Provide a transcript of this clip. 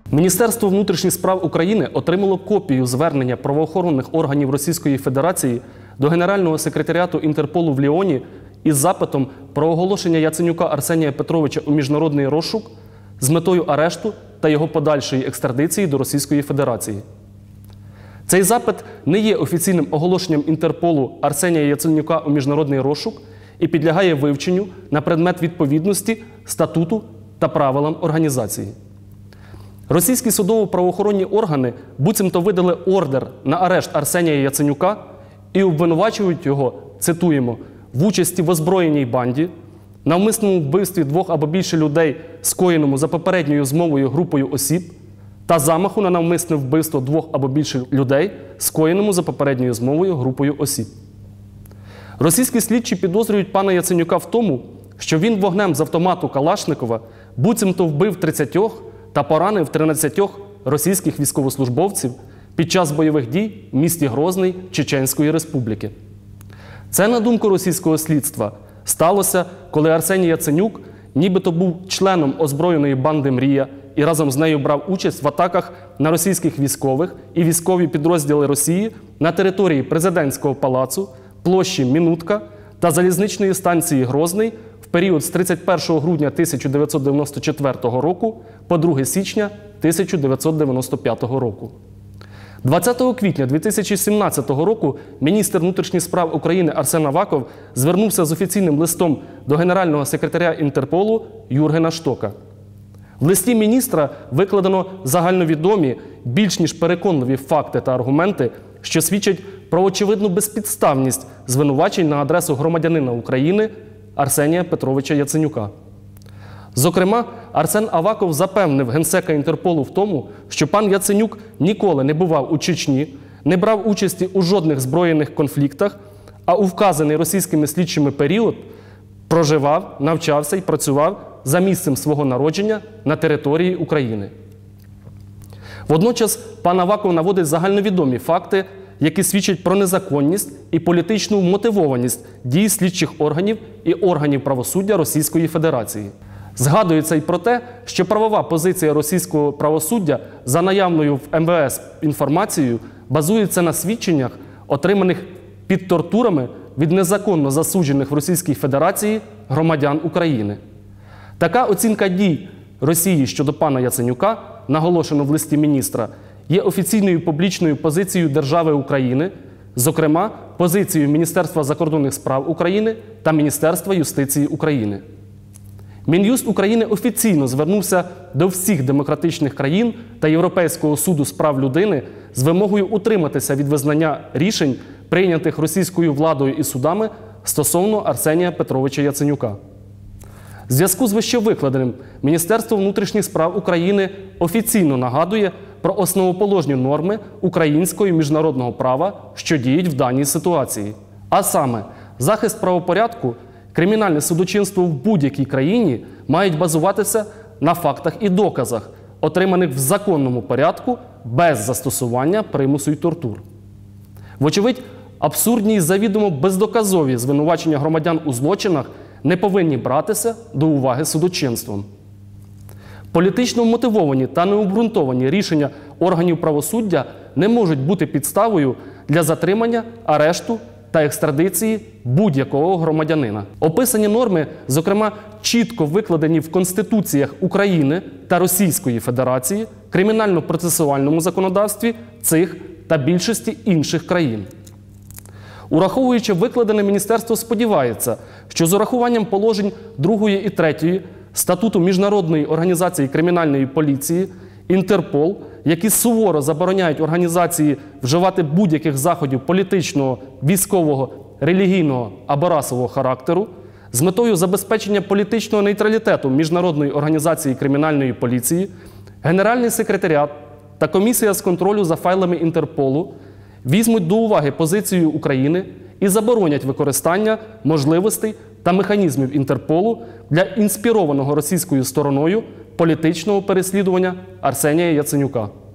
Міністерство внутрішніх справ України отримало копію звернення правоохоронних органів Російської Федерації до Генерального секретаріату Інтерполу в Ліоні із запитом про оголошення Яценюка Арсенія Петровича у міжнародний розшук з метою арешту та його подальшої екстрадиції до Російської Федерації. Цей запит не є офіційним оголошенням Інтерполу Арсенія Яценюка у міжнародний розшук і підлягає вивченню на предмет відповідності статуту та правилам організації. Російські судово-правоохоронні органи буцімто видали ордер на арешт Арсенія Яценюка і обвинувачують його, цитуємо, в участі в озброєній банді, навмисному вбивстві 2 або більше людей, скоєному за попередньою змовою групою осіб, та замаху на навмисне вбивство 2 або більше людей, скоєному за попередньою змовою групою осіб. Російські слідчі підозрюють пана Яценюка в тому, що він вогнем з автомату Калашникова буцімто вбив 30 та поранив 13 російських військовослужбовців під час бойових дій в місті Грозний Чеченської Республіки. Це, на думку російського слідства, сталося, коли Арсеній Яценюк нібито був членом озброєної банди «Мрія» і разом з нею брав участь в атаках на російських військових і військові підрозділи Росії на території Президентського палацу, площі Мінутка та залізничної станції Грозний в період з 31 грудня 1994 року по 2 січня 1995 року. 20 квітня 2017 року міністр внутрішніх справ України Арсен Аваков звернувся з офіційним листом до генерального секретаря Інтерполу Юргена Штока. В листі міністра викладено загальновідомі, більш ніж переконливі факти та аргументи, що свідчать про очевидну безпідставність звинувачень на адресу громадянина України Арсенія Петровича Яценюка. Зокрема, Арсен Аваков запевнив генсека Інтерполу в тому, що пан Яценюк ніколи не бував у Чечні, не брав участі у жодних збройних конфліктах, а у вказаний російськими слідчими період проживав, навчався і працював за місцем свого народження на території України. Водночас пан Аваков наводить загальновідомі факти, які свідчать про незаконність і політичну вмотивованість дій слідчих органів і органів правосуддя Російської Федерації. Згадується й про те, що правова позиція російського правосуддя за наявною в МВС інформацією базується на свідченнях, отриманих під тортурами від незаконно засуджених в Російській Федерації громадян України. Така оцінка дій Росії щодо пана Яценюка, наголошено в листі міністра, є офіційною публічною позицією держави України, зокрема, позицією Міністерства закордонних справ України та Міністерства юстиції України. Мін'юст України офіційно звернувся до всіх демократичних країн та Європейського суду з прав людини з вимогою утриматися від визнання рішень, прийнятих російською владою і судами стосовно Арсенія Петровича Яценюка. В зв'язку з вищевикладеним Міністерство внутрішніх справ України офіційно нагадує про основоположні норми українського і міжнародного права, що діють в даній ситуації. А саме, захист правопорядку, кримінальне судочинство в будь-якій країні мають базуватися на фактах і доказах, отриманих в законному порядку без застосування примусу й тортур. Вочевидь, абсурдні і завідомо бездоказові звинувачення громадян у злочинах не повинні братися до уваги судочинством. Політично вмотивовані та необґрунтовані рішення органів правосуддя не можуть бути підставою для затримання, арешту та екстрадиції будь-якого громадянина. Описані норми, зокрема, чітко викладені в Конституціях України та Російської Федерації, кримінально-процесуальному законодавстві цих та більшості інших країн. Ураховуючи викладене, міністерство сподівається, що з урахуванням положень 2 і 3 Статуту Міжнародної організації кримінальної поліції Інтерпол, які суворо забороняють організації вживати будь-яких заходів політичного, військового, релігійного або расового характеру, з метою забезпечення політичного нейтралітету Міжнародної організації кримінальної поліції, Генеральний секретаріат та Комісія з контролю за файлами Інтерполу візьмуть до уваги позицію України і заборонять використання можливостей та механізмів Інтерполу для інспірованого російською стороною політичного переслідування Арсенія Яценюка.